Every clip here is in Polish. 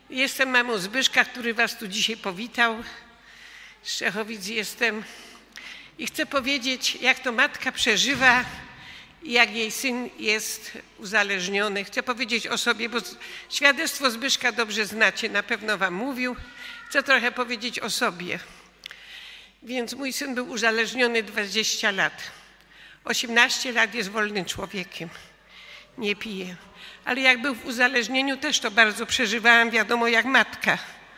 Jestem mamą Zbyszka, który was tu dzisiaj powitał. Z Czechowic jestem i chcę powiedzieć, jak to matka przeżywa i jak jej syn jest uzależniony. Chcę powiedzieć o sobie, bo świadectwo Zbyszka dobrze znacie, na pewno wam mówił. Chcę trochę powiedzieć o sobie. Więc mój syn był uzależniony 20 lat. 18 lat jest wolnym człowiekiem. Nie pije. Ale jak był w uzależnieniu, też to bardzo przeżywałam, wiadomo, jak matka.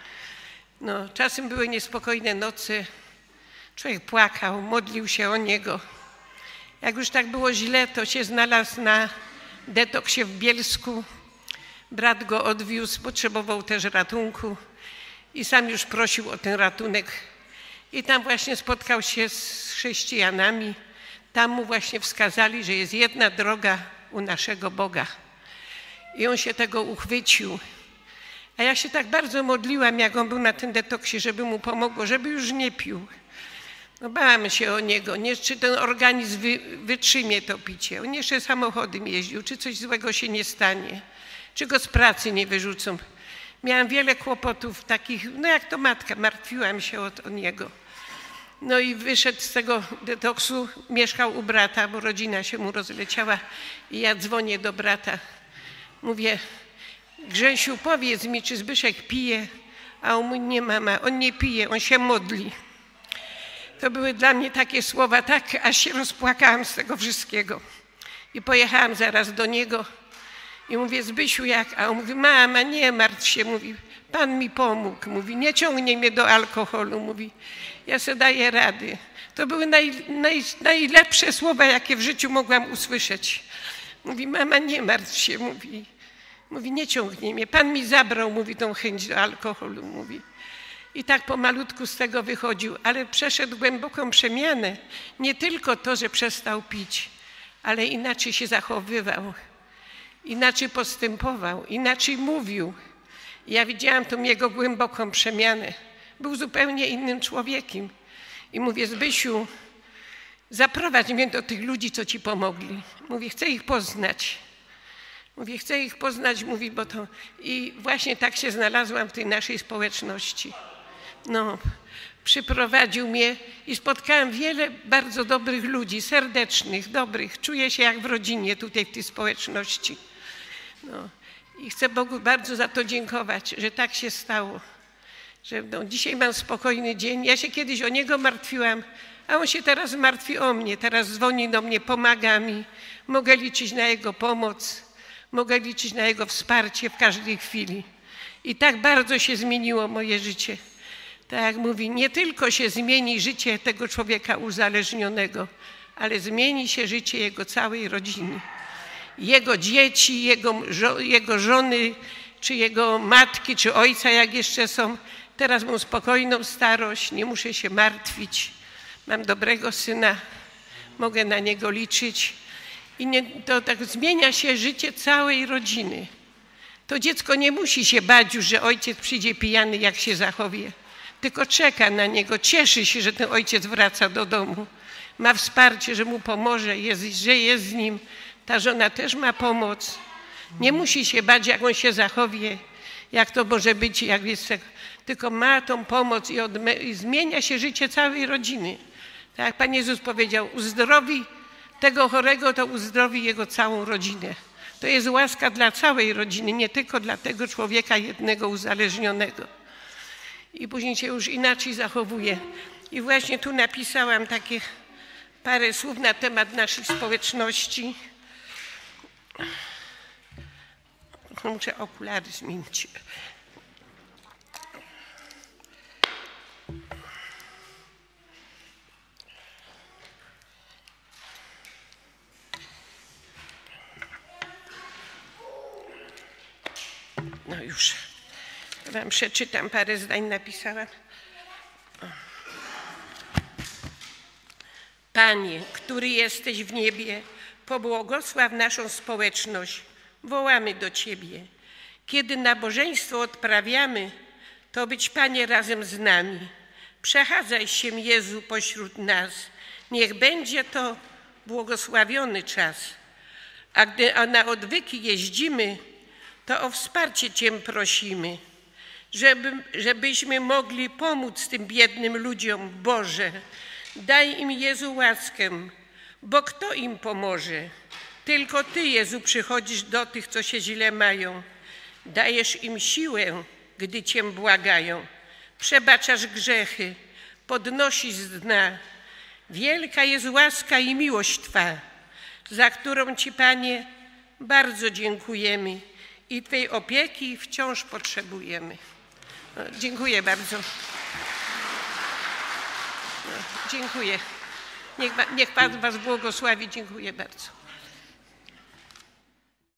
No, czasem były niespokojne noce. Człowiek płakał, modlił się o niego. Jak już tak było źle, to się znalazł na detoksie w Bielsku. Brat go odwiózł, potrzebował też ratunku i sam już prosił o ten ratunek. I tam właśnie spotkał się z chrześcijanami. Tam mu właśnie wskazali, że jest jedna droga u naszego Boga. I on się tego uchwycił. A ja się tak bardzo modliłam, jak on był na tym detoksie, żeby mu pomogło, żeby już nie pił. No bałam się o niego, nie, czy ten organizm wytrzymie to picie. On jeszcze samochodem jeździł, czy coś złego się nie stanie, czy go z pracy nie wyrzucą. Miałam wiele kłopotów takich, no jak to matka, martwiłam się o niego. No i wyszedł z tego detoksu, mieszkał u brata, bo rodzina się mu rozleciała i ja dzwonię do brata. Mówię, Grzesiu, powiedz mi, czy Zbyszek pije? A on mówi, nie mama, on nie pije, on się modli. To były dla mnie takie słowa, tak aż się rozpłakałam z tego wszystkiego. I pojechałam zaraz do niego i mówię, Zbysiu, jak? A on mówi, mama, nie martw się, mówi, Pan mi pomógł, mówi, nie ciągnie mnie do alkoholu, mówi, ja sobie daję rady. To były najlepsze słowa, jakie w życiu mogłam usłyszeć. Mówi, mama, nie martw się, mówi, nie ciągnie mnie. Pan mi zabrał, mówi, tą chęć do alkoholu, mówi. I tak pomalutku z tego wychodził, ale przeszedł głęboką przemianę. Nie tylko to, że przestał pić, ale inaczej się zachowywał, inaczej postępował, inaczej mówił. Ja widziałam tą jego głęboką przemianę. Był zupełnie innym człowiekiem. I mówię, Zbysiu, zaprowadź mnie do tych ludzi, co ci pomogli. Mówię, chcę ich poznać. Mówię, chcę ich poznać, mówi, bo to... I właśnie tak się znalazłam w tej naszej społeczności. No, przyprowadził mnie i spotkałam wiele bardzo dobrych ludzi, serdecznych, dobrych. Czuję się jak w rodzinie tutaj w tej społeczności. No. I chcę Bogu bardzo za to dziękować, że tak się stało. Że no, dzisiaj mam spokojny dzień. Ja się kiedyś o niego martwiłam, a on się teraz martwi o mnie. Teraz dzwoni do mnie, pomaga mi. Mogę liczyć na jego pomoc. Mogę liczyć na jego wsparcie w każdej chwili. I tak bardzo się zmieniło moje życie. Tak jak mówi, nie tylko się zmieni życie tego człowieka uzależnionego, ale zmieni się życie jego całej rodziny. Jego dzieci, jego żony, czy jego matki, czy ojca, jak jeszcze są. Teraz mam spokojną starość, nie muszę się martwić. Mam dobrego syna, mogę na niego liczyć. I to tak zmienia się życie całej rodziny. To dziecko nie musi się bać już, że ojciec przyjdzie pijany, jak się zachowie. Tylko czeka na niego, cieszy się, że ten ojciec wraca do domu. Ma wsparcie, że mu pomoże, że jest z nim. Ta żona też ma pomoc. Nie musi się bać, jak on się zachowie, jak to może być, jak jest. Tylko ma tą pomoc i zmienia się życie całej rodziny. Tak jak Pan Jezus powiedział, uzdrowi tego chorego, to uzdrowi jego całą rodzinę. To jest łaska dla całej rodziny, nie tylko dla tego człowieka jednego uzależnionego. I później się już inaczej zachowuje. I właśnie tu napisałam takie parę słów na temat naszej społeczności. Muszę okulary zmienić. No już wam przeczytam, parę zdań napisałam. Panie, który jesteś w niebie, pobłogosław naszą społeczność. Wołamy do Ciebie. Kiedy nabożeństwo odprawiamy, to być, Panie, razem z nami. Przechadzaj się, Jezu, pośród nas. Niech będzie to błogosławiony czas. A gdy na odwyki jeździmy, to o wsparcie Cię prosimy. żebyśmy mogli pomóc tym biednym ludziom. Boże, daj im, Jezu, łaskę, bo kto im pomoże? Tylko Ty, Jezu, przychodzisz do tych, co się źle mają. Dajesz im siłę, gdy Cię błagają. Przebaczasz grzechy, podnosisz z dna. Wielka jest łaska i miłość Twa, za którą Ci, Panie, bardzo dziękujemy i Twej opieki wciąż potrzebujemy. Dziękuję bardzo. Dziękuję. Niech Pan Was błogosławi. Dziękuję bardzo.